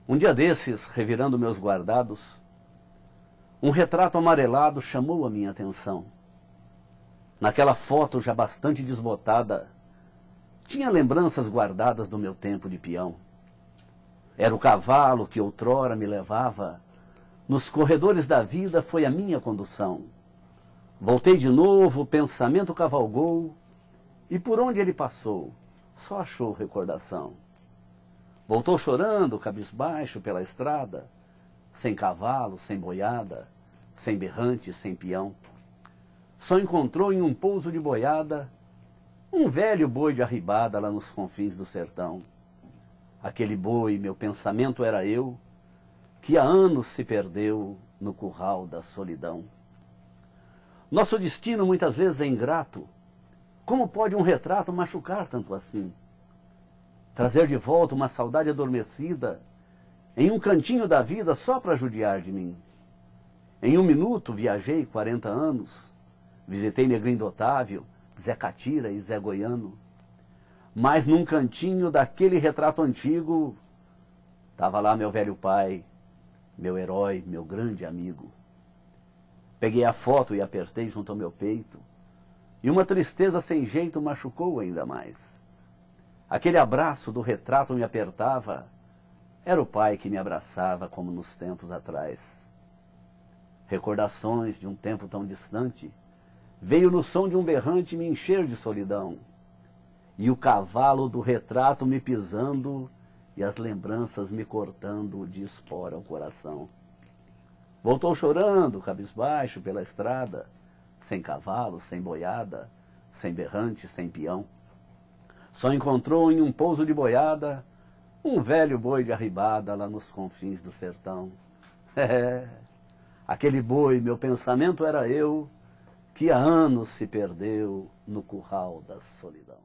Um dia desses, revirando meus guardados, um retrato amarelado chamou a minha atenção. Naquela foto já bastante desbotada, tinha lembranças guardadas do meu tempo de peão. Era o cavalo que outrora me levava, nos corredores da vida foi a minha condução. Voltei de novo, o pensamento cavalgou, e por onde ele passou, só achou recordação. Voltou chorando, cabisbaixo pela estrada, sem cavalo, sem boiada, sem berrante, sem peão. Só encontrou em um pouso de boiada um velho boi de arribada lá nos confins do sertão. Aquele boi, meu pensamento era eu, que há anos se perdeu no curral da solidão. Nosso destino muitas vezes é ingrato. Como pode um retrato machucar tanto assim? Trazer de volta uma saudade adormecida em um cantinho da vida só para judiar de mim. Em um minuto viajei 40 anos, visitei Negrinho do Otávio, Zé Catira e Zé Goiano. Mas num cantinho daquele retrato antigo, estava lá meu velho pai, meu herói, meu grande amigo. Peguei a foto e apertei junto ao meu peito, e uma tristeza sem jeito machucou ainda mais. Aquele abraço do retrato me apertava, era o pai que me abraçava como nos tempos atrás. Recordações de um tempo tão distante, veio no som de um berrante me encher de solidão, e o cavalo do retrato me pisando, e as lembranças me cortando de espora ao coração. Voltou chorando, cabisbaixo pela estrada, sem cavalo, sem boiada, sem berrante, sem peão. Só encontrou em um pouso de boiada um velho boi de arribada lá nos confins do sertão. Aquele boi, meu pensamento era eu, que há anos se perdeu no curral da solidão.